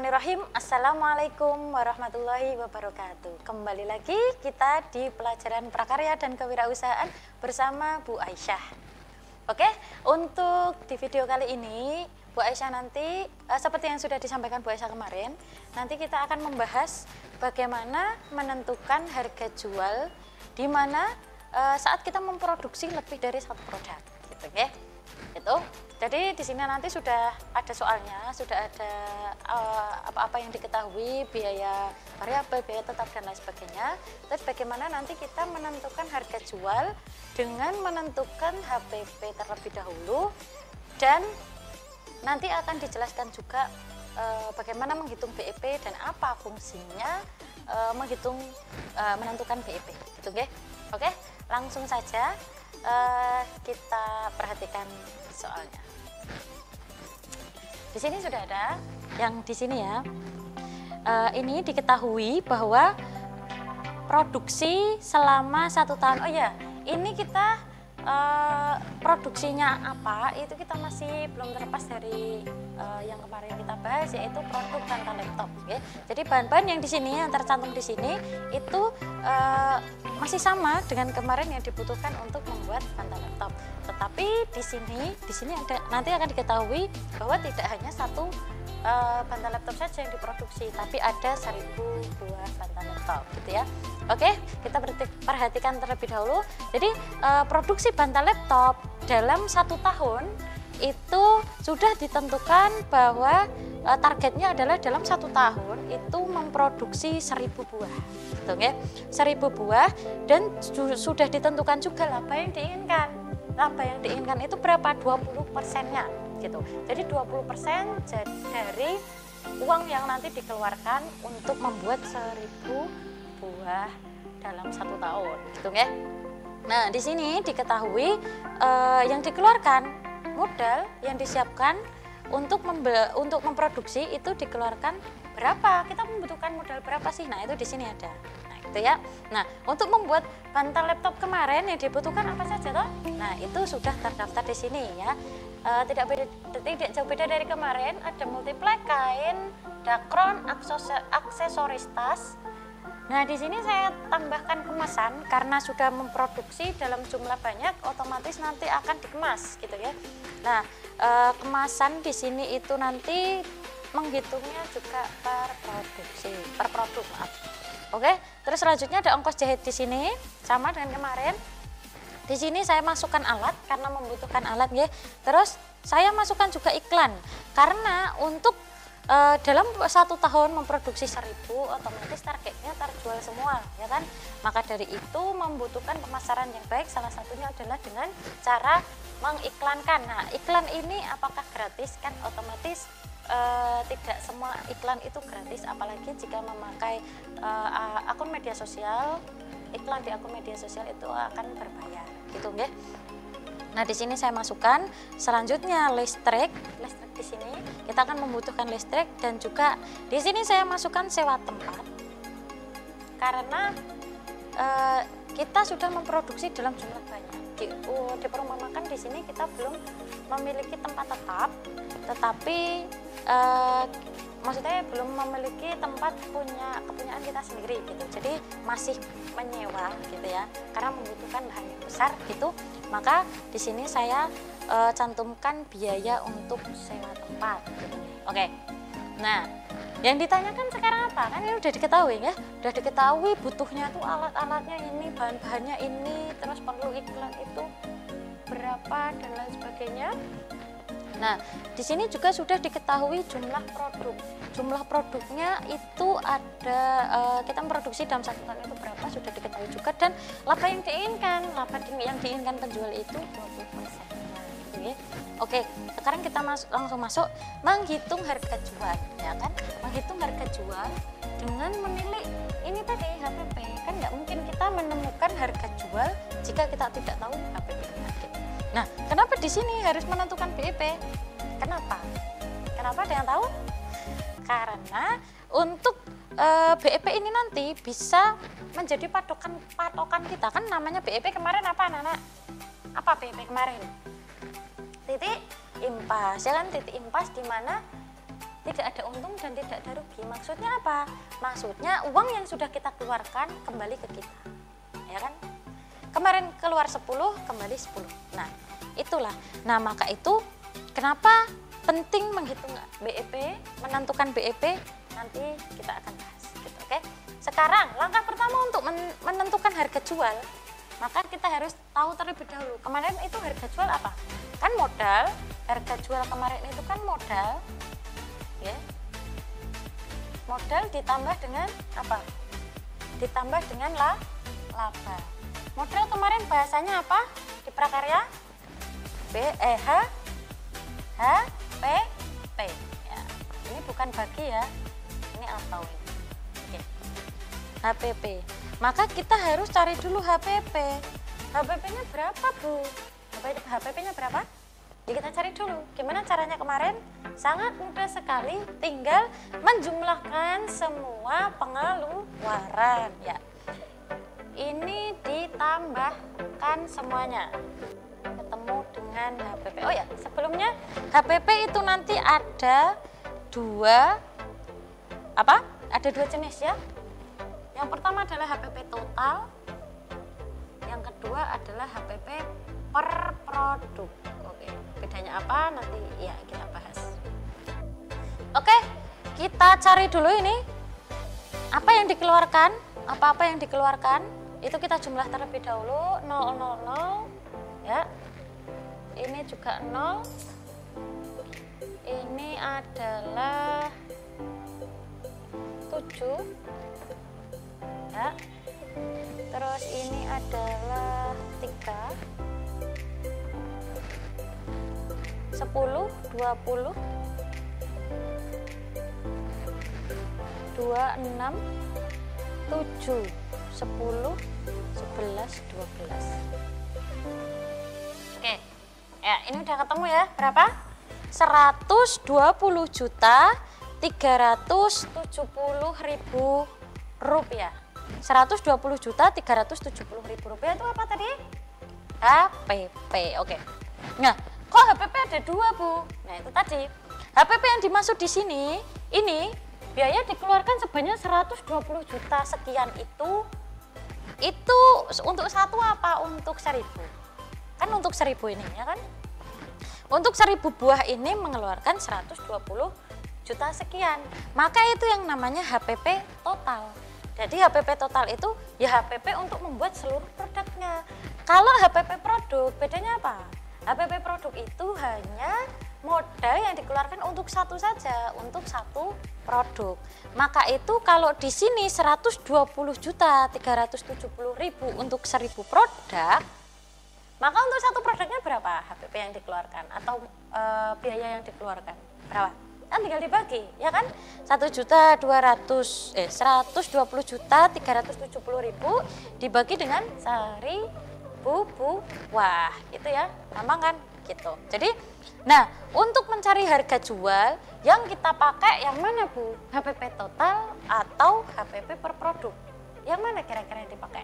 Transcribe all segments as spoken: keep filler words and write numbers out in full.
Bismillahirrahmanirrahim. Assalamualaikum warahmatullahi wabarakatuh. Kembali lagi kita di pelajaran prakarya dan kewirausahaan bersama Bu Aisyah. Oke, untuk di video kali ini Bu Aisyah nanti eh, seperti yang sudah disampaikan Bu Aisyah kemarin, nanti kita akan membahas bagaimana menentukan harga jual di mana eh, saat kita memproduksi lebih dari satu produk, gitu ya. Itu. Jadi di sini nanti sudah ada soalnya, sudah ada apa-apa uh, yang diketahui, biaya variabel, biaya tetap dan lain sebagainya. Terus bagaimana nanti kita menentukan harga jual dengan menentukan H P P terlebih dahulu, dan nanti akan dijelaskan juga uh, bagaimana menghitung B E P dan apa fungsinya uh, menghitung uh, menentukan B E P, gitu ya. Oke, langsung saja uh, kita perhatikan soalnya. Di sini sudah ada yang di sini ya. Uh, ini diketahui bahwa produksi selama satu tahun. Oh ya, ini kita uh, produksinya apa? Itu kita masih belum terlepas dari uh, yang kemarin kita bahas, yaitu produk bantal laptop. Ya. Jadi bahan-bahan yang di sini yang tercantum di sini itu uh, masih sama dengan kemarin yang dibutuhkan untuk membuat bantal laptop. Tetapi di sini, di sini ada nanti akan diketahui bahwa tidak hanya satu uh, bantal laptop saja yang diproduksi, tapi ada seribu buah bantal laptop, gitu ya. Oke, kita perhatikan terlebih dahulu. Jadi uh, produksi bantal laptop dalam satu tahun itu sudah ditentukan bahwa uh, targetnya adalah dalam satu tahun itu memproduksi seribu buah, gitu ya, seribu buah, dan sudah ditentukan juga laba yang diinginkan. Laba yang diinginkan itu berapa? dua puluh persennya, gitu. Jadi dua puluh persen dari uang yang nanti dikeluarkan untuk membuat seribu buah dalam satu tahun, gitu ya. Nah, di sini diketahui eh, yang dikeluarkan modal yang disiapkan untuk membe untuk memproduksi itu dikeluarkan berapa? Kita membutuhkan modal berapa sih? Nah, itu di sini ada. Nah, itu ya. Nah, untuk membuat bantal laptop kemarin yang dibutuhkan apa saja toh? Nah, itu sudah terdaftar di sini ya. E, tidak beda, tidak jauh beda dari kemarin, ada multiple kain, dakron, aksesoris tas. Nah, di sini saya tambahkan kemasan karena sudah memproduksi dalam jumlah banyak, otomatis nanti akan dikemas, gitu ya. Nah, e, kemasan di sini itu nanti menghitungnya juga per produksi, per produk, maaf. Oke, terus selanjutnya ada ongkos jahit di sini, sama dengan kemarin. Di sini saya masukkan alat karena membutuhkan alat, ya. Terus saya masukkan juga iklan karena untuk Uh, dalam satu tahun memproduksi seribu, otomatis targetnya terjual semua, ya kan? Maka dari itu membutuhkan pemasaran yang baik, salah satunya adalah dengan cara mengiklankan. Nah, iklan ini apakah gratis? Kan otomatis uh, tidak semua iklan itu gratis, apalagi jika memakai uh, akun media sosial. Iklan di akun media sosial itu akan berbayar, gitu ya. Nah, di sini saya masukkan selanjutnya listrik, listrik di sini kita akan membutuhkan listrik, dan juga di sini saya masukkan sewa tempat karena e, kita sudah memproduksi dalam jumlah banyak. Di, uh, diperumpamakan di sini kita belum memiliki tempat tetap, tetapi e, maksudnya belum memiliki tempat punya kepunyaan kita sendiri, gitu. Jadi masih menyewa, gitu ya, karena membutuhkan lahan yang besar, gitu. Maka di sini saya e, cantumkan biaya untuk sewa tempat, gitu. Oke. Nah, yang ditanyakan sekarang apa? Kan ini udah diketahui ya, udah diketahui butuhnya tuh alat-alatnya ini, bahan-bahannya ini, terus perlu iklan itu berapa dan lain sebagainya. Nah, di sini juga sudah diketahui jumlah produk. Jumlah produknya itu ada, uh, kita memproduksi dalam satu tahun itu berapa, sudah diketahui juga, dan laba yang diinginkan, laba yang diinginkan penjual itu dua puluh persen. Oke. Oke, sekarang kita mas langsung masuk menghitung harga jual, ya kan? Menghitung harga jual dengan menilik ini tadi H P P. Kan nggak mungkin kita menemukan harga jual jika kita tidak tahu H P P-nya. Nah, kenapa di sini harus menentukan B E P? Kenapa? Kenapa, ada yang tahu? Karena untuk e, B E P ini nanti bisa menjadi patokan patokan kita. Kan namanya B E P kemarin apa, anak-anak? Apa B E P kemarin? Titik impas, ya kan? Titik impas di mana tidak ada untung dan tidak ada rugi. Maksudnya apa? Maksudnya uang yang sudah kita keluarkan kembali ke kita, ya kan? Kemarin keluar sepuluh, kembali sepuluh. Nah, itulah. Nah, maka itu kenapa penting menghitung B E P, menentukan B E P, nanti kita akan bahas. Gitu, oke? Sekarang, langkah pertama untuk menentukan harga jual, maka kita harus tahu terlebih dahulu. Kemarin itu harga jual apa? Kan modal, harga jual kemarin itu kan modal, ya. Modal ditambah dengan apa? Ditambah dengan la, laba. Modal kemarin bahasanya apa di prakarya? B, eh, H, H, P, P. Ya, ini bukan bagi ya, ini atau ini. Oke. H P P. Maka kita harus cari dulu H P P. H P P-nya berapa, Bu? H P P-nya berapa? Jadi kita cari dulu. Gimana caranya kemarin? Sangat mudah sekali, tinggal menjumlahkan semua pengeluaran, ya. Ini ditambahkan semuanya ketemu dengan H P P. Oh ya, sebelumnya H P P itu nanti ada dua apa? Ada dua jenis ya. Yang pertama adalah H P P total. Yang kedua adalah H P P per produk. Oke, bedanya apa? Nanti ya kita bahas. Oke, kita cari dulu ini apa yang dikeluarkan, apa-apa yang dikeluarkan. Itu kita jumlah terlebih dahulu, nol nol nol ya. Ini juga nol. Ini adalah tujuh ya. Terus ini adalah tiga, sepuluh, dua puluh, dua, enam, tujuh, sepuluh, sebelas, dua belas. Oke, ya ini udah ketemu ya, berapa? seratus dua puluh juta tiga ratus tujuh puluh ribu rupiah. seratus dua puluh juta tiga ratus tujuh puluh ribu rupiah itu apa tadi? H P P, oke. Nah, kok H P P ada dua, Bu? Nah, itu tadi. H P P yang dimaksud di sini, ini biaya dikeluarkan sebanyak seratus dua puluh juta sekian itu. Itu untuk satu apa? Untuk seribu. Kan untuk seribu ini ya kan? Untuk seribu buah ini mengeluarkan seratus dua puluh juta sekian. Maka itu yang namanya H P P total. Jadi H P P total itu ya H P P untuk membuat seluruh produknya. Kalau H P P produk bedanya apa? H P P produk itu hanya modal yang dikeluarkan untuk satu saja, untuk satu produk. Maka itu kalau di sini seratus dua puluh juta tiga ratus tujuh puluh ribu untuk seribu produk, maka untuk satu produknya berapa H P P yang dikeluarkan atau e, biaya yang dikeluarkan? Berapa? Kan tinggal dibagi, ya kan? satu juta dua ratus eh seratus dua puluh juta tiga ratus tujuh puluh ribu dibagi dengan seribu buah, gitu ya. Gampang kan? Gitu. Jadi, nah, untuk mencari harga jual yang kita pakai yang mana, Bu? H P P total atau H P P per produk? Yang mana kira-kira yang dipakai?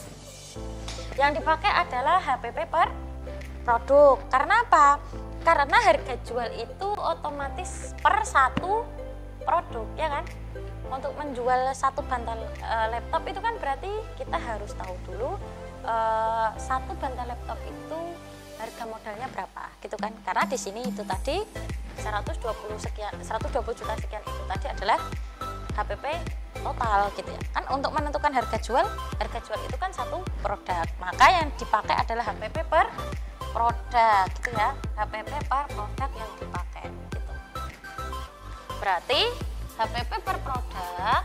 Yang dipakai adalah H P P per produk. Karena apa? Karena harga jual itu otomatis per satu produk, ya kan? Untuk menjual satu bantal e, laptop itu kan berarti kita harus tahu dulu e, satu bantal laptop itu harga modalnya berapa, gitu kan? Karena di sini itu tadi seratus dua puluh sekian, seratus dua puluh juta sekian itu tadi adalah H P P total, gitu ya. Kan untuk menentukan harga jual, harga jual itu kan satu produk. Maka yang dipakai adalah H P P per produk, gitu ya. H P P per produk yang dipakai, gitu. Berarti H P P per produk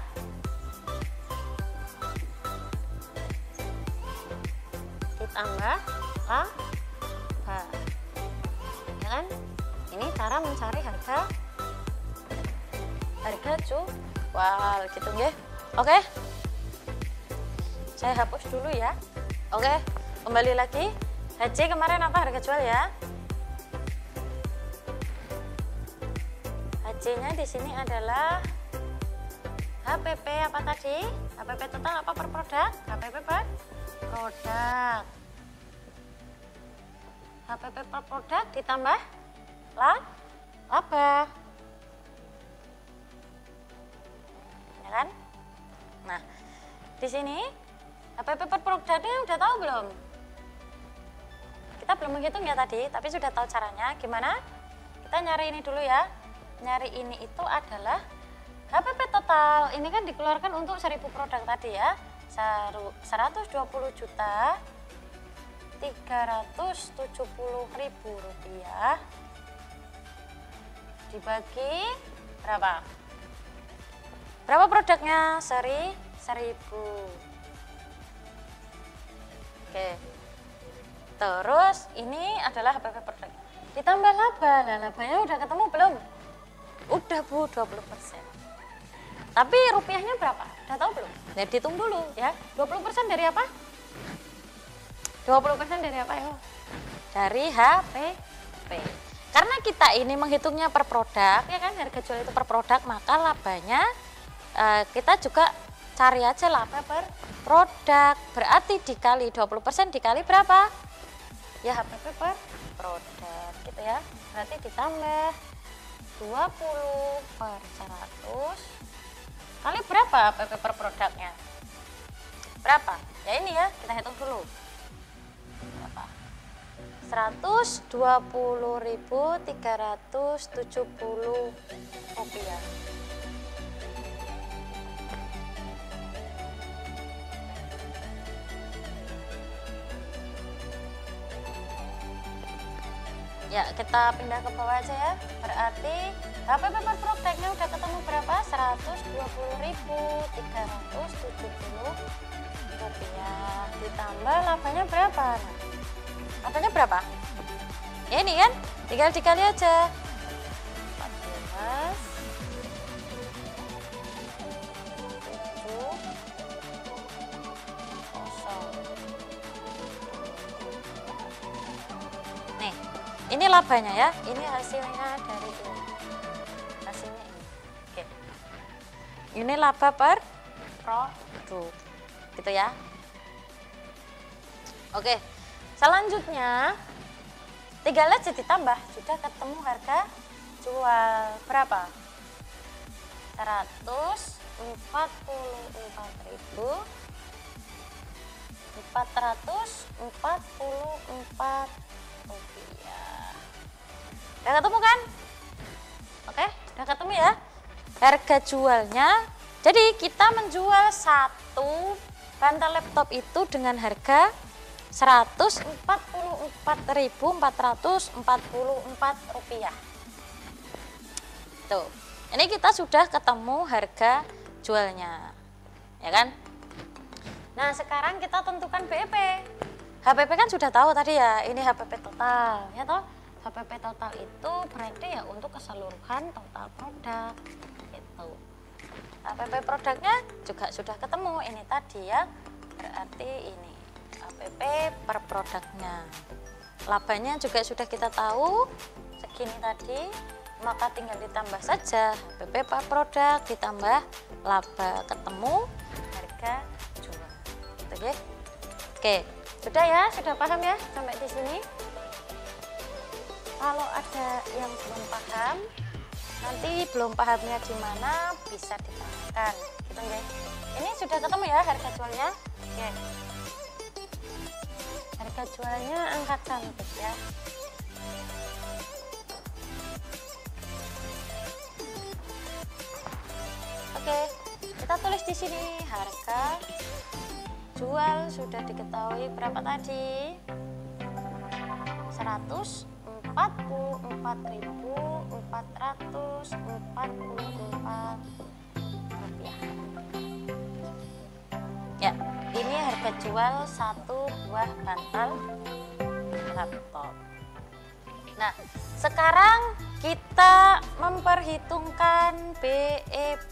ditambah laba, ya kan? Ini cara mencari harga harga jual, gitu nggih. Oke, saya hapus dulu ya. Oke, kembali lagi. H C kemarin apa harga jual ya? H C-nya di sini adalah H P P apa tadi? H P P total apa per produk? H P P per produk. H P P per produk ditambah la, laba. di sini H P P per produknya udah tahu belum? Kita belum menghitung ya tadi, tapi sudah tahu caranya. Gimana? Kita nyari ini dulu ya. Nyari ini itu adalah H P P total. Ini kan dikeluarkan untuk seribu produk tadi ya. seratus dua puluh juta tiga ratus tujuh puluh ribu rupiah dibagi berapa? Berapa produknya? Seri seribu. Oke. Terus ini adalah H P P produk. Ditambah laba. Nah, labanya udah ketemu belum? Udah Bu, dua puluh persen. Tapi rupiahnya berapa? Udah tahu belum? Ya dihitung dulu ya. dua puluh persen dari apa? dua puluh persen dari apa ya? Dari H P P. Karena kita ini menghitungnya per produk, ya kan, harga jual itu per produk, maka labanya eh, kita juga cari aja laba per produk. Berarti dikali dua puluh persen dikali berapa? Ya H P P per produk gitu ya. Berarti ditambah dua puluh per seratus kali berapa H P P per produknya? Berapa? Ya ini ya, kita hitung dulu. Berapa? seratus dua puluh ribu tiga ratus tujuh puluh rupiah. Ya, kita pindah ke bawah aja ya. Berarti H P P per produknya udah ketemu berapa? seratus dua puluh ribu tiga ratus tujuh puluh rupiah. Ditambah labanya berapa? Nah, labanya berapa? Ya ini kan, tinggal dikali aja. empat belas, tujuh, kosong. Nih, ini labanya ya, ini hasilnya dari ini. Hasilnya ini. Oke. Ini laba per produk. Gitu ya. Oke. Selanjutnya tinggal aja ditambah, sudah ketemu harga jual berapa? seratus empat puluh empat ribu empat ratus empat puluh empat rupiah. Udah ketemu kan? Oke, udah ketemu ya. Harga jualnya, jadi kita menjual satu bantal laptop itu dengan harga seratus empat puluh empat ribu empat ratus empat puluh empat rupiah. Tuh, ini kita sudah ketemu harga jualnya, ya kan? Nah, sekarang kita tentukan B E P. H P P kan sudah tahu tadi ya, ini H P P total, ya toh? H P P total itu berarti ya untuk keseluruhan total produk, gitu. H P P produknya juga sudah ketemu, ini tadi ya, berarti ini H P P per produknya. Labanya juga sudah kita tahu segini tadi, maka tinggal ditambah saja H P P per produk ditambah laba, ketemu harga jual. Oke, oke, sudah ya, sudah paham ya sampai di sini. Kalau ada yang belum paham, nanti belum pahamnya di mana bisa ditanyakan, gitu ya. Ini sudah ketemu ya harga jualnya. Oke. Harga jualnya angka cantik ya. Oke, kita tulis di sini harga jual sudah diketahui berapa tadi? seratus empat puluh empat ribu empat ratus empat puluh empat rupiah. Ya, ini harga jual satu buah bantal laptop. Nah, sekarang kita memperhitungkan B E P.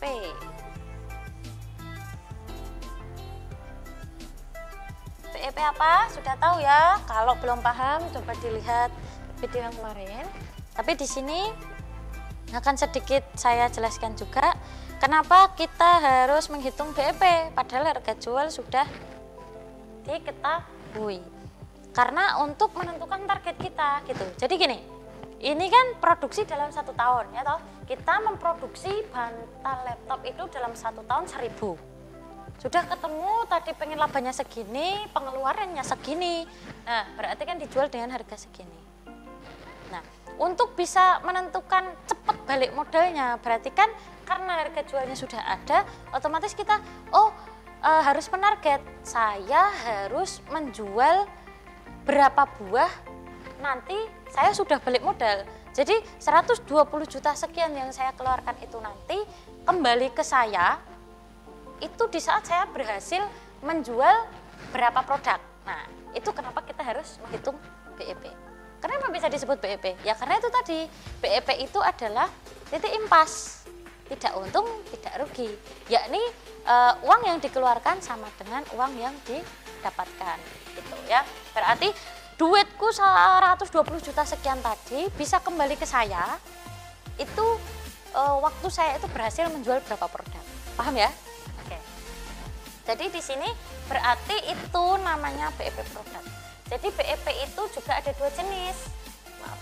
B E P apa? Sudah tahu ya? Kalau belum paham, coba dilihat video yang kemarin. Tapi di sini akan sedikit saya jelaskan juga kenapa kita harus menghitung B E P padahal harga jual sudah diketahui. Karena untuk menentukan target kita gitu. Jadi gini, ini kan produksi dalam satu tahun ya toh. Kita memproduksi bantal laptop itu dalam satu tahun seribu. Sudah ketemu tadi pengen labanya segini, pengeluarannya segini. Nah, berarti kan dijual dengan harga segini. Nah, untuk bisa menentukan cepat balik modalnya, berarti kan karena harga jualnya sudah ada, otomatis kita oh e, harus menarget. Saya harus menjual berapa buah, nanti saya sudah balik modal. Jadi seratus dua puluh juta sekian yang saya keluarkan itu nanti kembali ke saya, itu di saat saya berhasil menjual berapa produk. Nah, itu kenapa kita harus menghitung B E P. Kenapa bisa disebut B E P? Ya karena itu tadi, B E P itu adalah titik impas, tidak untung, tidak rugi. Yakni e, uang yang dikeluarkan sama dengan uang yang didapatkan, gitu ya. Berarti duitku seratus dua puluh juta sekian tadi bisa kembali ke saya, itu e, waktu saya itu berhasil menjual berapa produk. Paham ya? Jadi di sini berarti itu namanya B E P produk. Jadi B E P itu juga ada dua jenis. Maaf.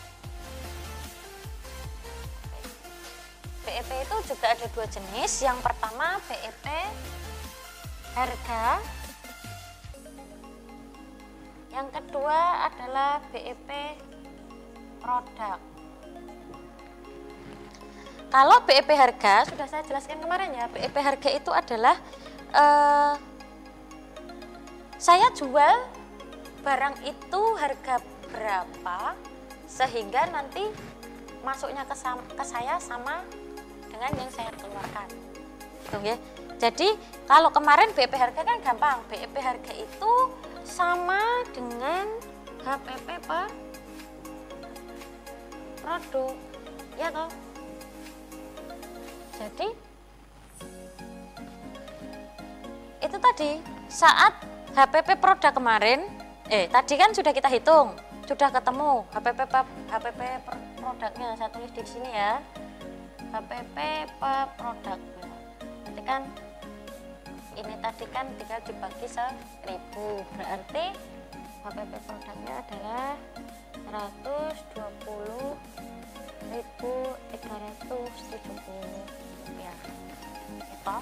B E P itu juga ada dua jenis. Yang pertama B E P harga. Yang kedua adalah B E P produk. Kalau B E P harga sudah saya jelaskan kemarin ya. B E P harga itu adalah Uh, saya jual barang itu harga berapa sehingga nanti masuknya ke, ke saya sama dengan yang saya keluarkan. Gitu ya. Jadi kalau kemarin B E P harga kan gampang, B E P harga itu sama dengan H P P per produk, ya toh. Jadi itu tadi saat H P P produk kemarin, eh tadi kan sudah kita hitung, sudah ketemu H P P H P P produknya, saya tulis di sini ya, H P P per produknya. Nanti kan ini tadi kan tinggal dibagi seribu, berarti H P P produknya adalah seratus dua puluh ribu tiga ratus tujuh puluh rupiah. Itu.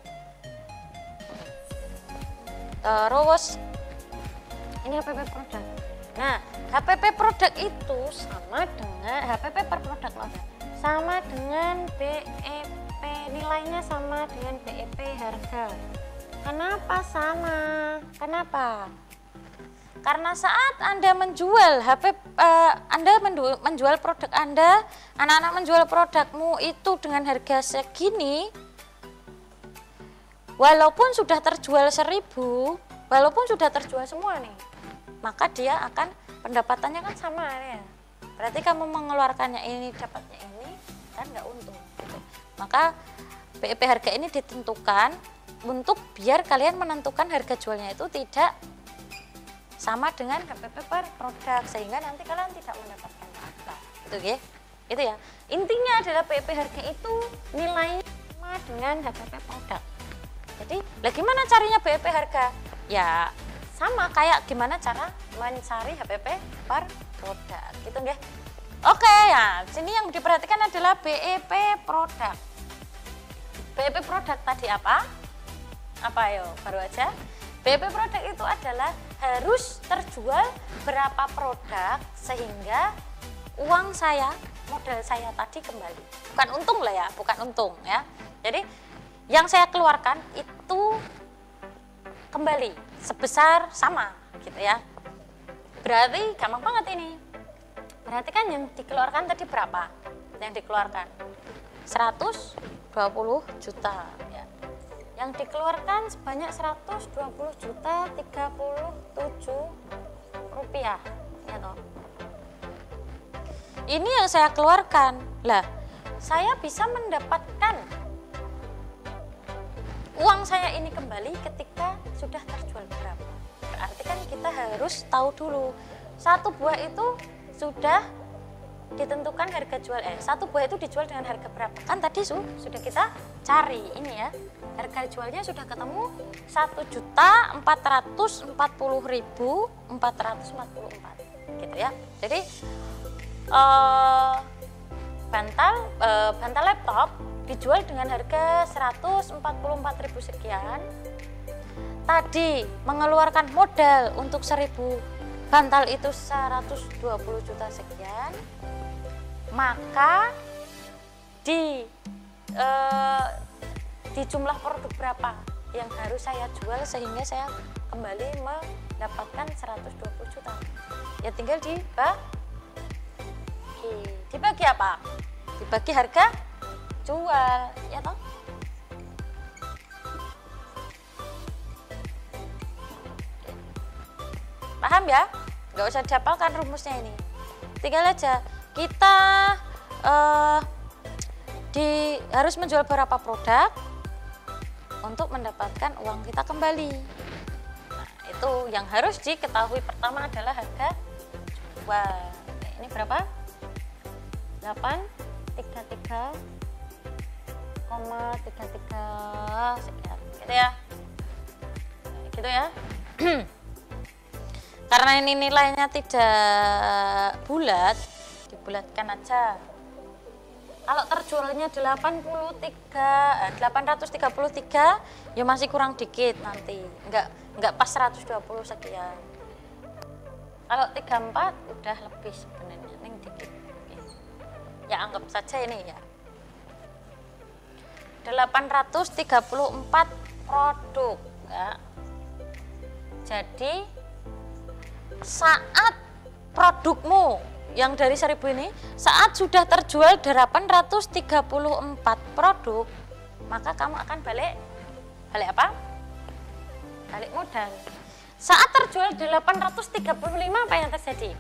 Terus ini H P P produk. Nah, H P P produk itu sama dengan H P P per produk sama dengan B E P, nilainya sama dengan B E P harga. Kenapa sama? Kenapa? Karena saat Anda menjual H P P, uh, Anda menjual produk Anda, anak-anak menjual produkmu itu dengan harga segini, walaupun sudah terjual seribu, walaupun sudah terjual semua nih, maka dia akan pendapatannya kan sama ya. Berarti kamu mengeluarkannya ini, dapatnya ini, kan nggak untung. Gitu. Maka B E P harga ini ditentukan untuk biar kalian menentukan harga jualnya itu tidak sama dengan H P P per produk, sehingga nanti kalian tidak mendapatkan apa. Gitu ya. Itu ya. Intinya adalah B E P harga itu nilainya sama dengan H P P produk. Jadi, bagaimana caranya B E P harga? Ya, sama kayak gimana cara mencari H P P per produk, gitu nggih. Oke ya, sini yang diperhatikan adalah B E P produk. B E P produk tadi apa? Apa ayo, baru aja. B E P produk itu adalah harus terjual berapa produk sehingga uang saya, modal saya tadi kembali. Bukan untung lah ya, bukan untung ya. Jadi yang saya keluarkan itu kembali sebesar sama gitu ya. Berarti gampang banget ini. Berarti kan yang dikeluarkan tadi berapa? Yang dikeluarkan seratus dua puluh juta ya. Yang dikeluarkan sebanyak seratus dua puluh juta tiga puluh tujuh rupiah ya toh. Ini yang saya keluarkan. Lah, saya bisa mendapatkan uang saya ini kembali ketika sudah terjual berapa. Berarti kan kita harus tahu dulu satu buah itu sudah ditentukan harga jual, eh satu buah itu dijual dengan harga berapa. Kan tadi su, sudah kita cari ini ya, harga jualnya sudah ketemu satu juta empat ratus empat puluh ribu empat ratus empat puluh empat gitu ya. Jadi eh, bantal eh, bantal laptop dijual dengan harga seratus empat puluh empat ribu sekian, tadi mengeluarkan modal untuk seribu bantal itu seratus dua puluh juta sekian, maka di eh, di jumlah produk berapa yang harus saya jual sehingga saya kembali mendapatkan seratus dua puluh juta. Ya tinggal dibagi. Dibagi apa? Dibagi harga jual, ya toh? Paham ya? Nggak usah dihafalkan rumusnya ini. Tinggal aja kita uh, di harus menjual berapa produk untuk mendapatkan uang kita kembali. Nah, itu yang harus diketahui pertama adalah harga jual. Ini berapa? delapan tiga tiga koma tiga tiga sekian. Gitu ya. Gitu ya. Karena ini nilainya tidak bulat, dibulatkan aja. Kalau terjualnya delapan puluh tiga, delapan ratus tiga puluh tiga, ya masih kurang dikit nanti. Enggak enggak pas seratus dua puluh sekian. Kalau tiga puluh empat udah lebih sebenarnya, ning dikit. Ya anggap saja ini ya. delapan ratus tiga puluh empat produk, ya. Jadi saat produkmu yang dari seribu ini saat sudah terjual delapan ratus tiga puluh empat produk, maka kamu akan balik balik apa? Balik modal. Saat terjual delapan ratus tiga puluh lima, apa yang terjadi?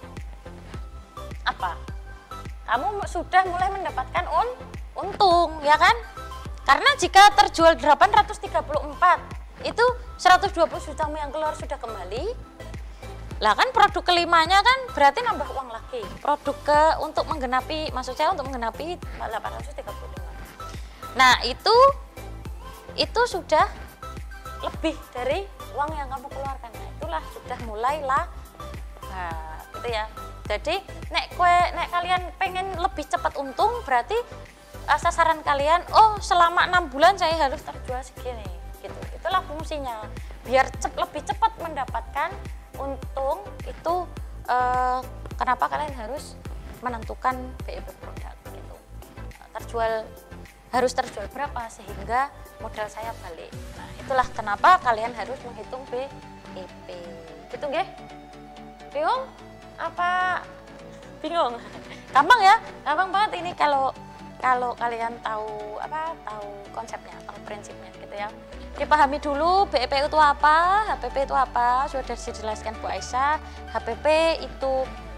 Apa? Kamu sudah mulai mendapatkan un untung, ya kan? Karena jika terjual delapan ratus tiga puluh empat, itu seratus dua puluh juta yang keluar sudah kembali. Lah kan produk kelimanya kan berarti nambah uang lagi. Produk ke untuk menggenapi, maksud saya untuk menggenapi delapan ratus tiga puluh lima. Nah, itu itu sudah lebih dari uang yang kamu keluarkan. Nah, itulah sudah mulai lah. Nah, gitu ya. Jadi, nek kue nek kalian pengen lebih cepat untung, berarti uh, sasaran kalian, oh selama enam bulan saya harus terjual segini, gitu. Itulah fungsinya. Biar cep, lebih cepat mendapatkan untung itu, uh, kenapa kalian harus menentukan B E P produk, gitu. Terjual harus terjual berapa sehingga modal saya balik. Nah, itulah kenapa kalian harus menghitung B E P. Gitu nggih? Bingung? Apa bingung? Gampang ya? Gampang banget ini kalau kalau kalian tahu apa? Tahu konsepnya, tahu prinsipnya gitu ya. Dipahami dulu B E P itu apa, H P P itu apa, sudah dijelaskan Bu Aisyah. H P P itu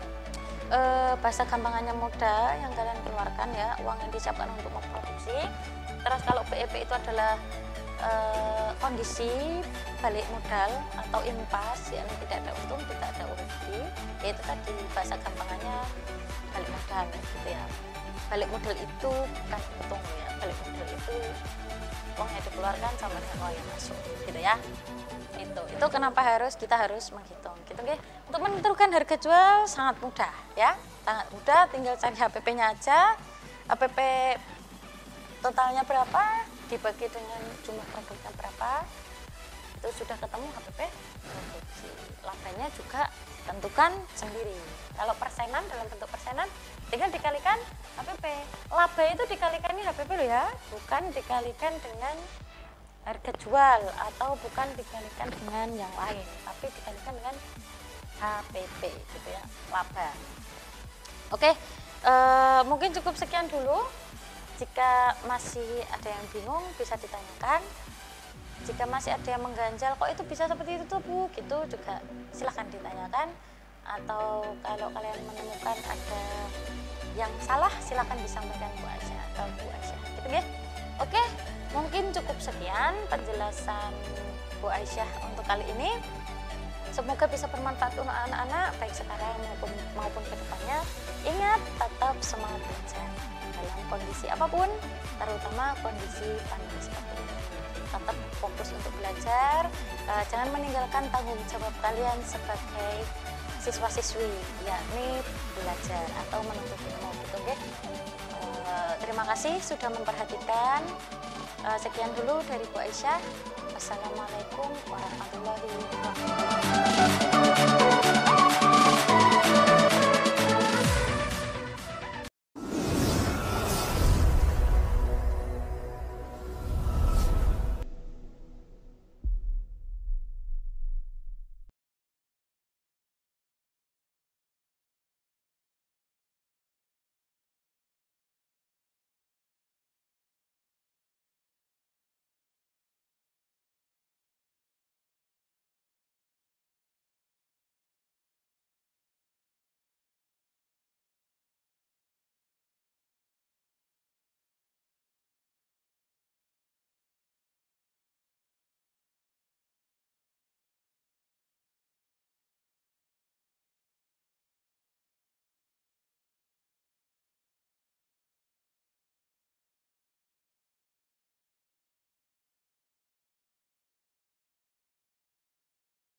eh, bahasa gampangannya modal yang kalian keluarkan ya, uang yang disiapkan untuk memproduksi. Terus kalau B E P itu adalah eh, kondisi balik modal atau impas, ya tidak ada untung, tidak ada rugi, yaitu tadi bahasa gampangannya balik modal gitu ya. Balik modal itu bukan untung ya, balik modal itu uang yang dikeluarkan sama dengan uang yang masuk gitu ya. Itu itu kenapa harus kita harus menghitung gitu nggih. Untuk menentukan harga jual sangat mudah ya, sangat mudah, tinggal cari H P P-nya aja. H P P totalnya berapa dibagi dengan jumlah produknya berapa, itu sudah ketemu H P P produksi. Labanya juga tentukan sendiri. Kalau persenan, dalam bentuk persenan tinggal dikalikan H P P. Laba itu dikalikan ini H P P loh ya, bukan dikalikan dengan harga jual atau bukan dikalikan dengan yang lain, tapi dikalikan dengan H P P gitu ya, laba. Oke, eh, mungkin cukup sekian dulu. Jika masih ada yang bingung bisa ditanyakan. Jika masih ada yang mengganjal, kok itu bisa seperti itu tuh Bu, gitu juga silahkan ditanyakan. Atau kalau kalian menemukan ada yang salah, silahkan disampaikan Bu Aisyah atau Bu Aisyah gitu ya. Oke, mungkin cukup sekian penjelasan Bu Aisyah untuk kali ini. Semoga bisa bermanfaat untuk anak-anak baik sekarang maupun maupun kedepannya. Ingat, tetap semangat belajar dalam kondisi apapun, terutama kondisi pandemi seperti ini. Tetap fokus untuk belajar, e, jangan meninggalkan tanggung jawab kalian sebagai siswa-siswi, yakni belajar atau menuntut ilmu gitu, okay? E, terima kasih sudah memperhatikan. Uh, sekian dulu dari Bu Aisyah. Wassalamualaikum warahmatullahi wabarakatuh.